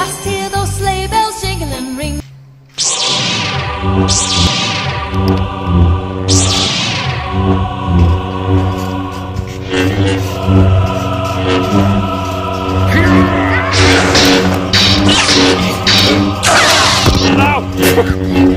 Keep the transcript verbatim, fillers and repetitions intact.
just hear those sleigh bells jingling, ring. Now!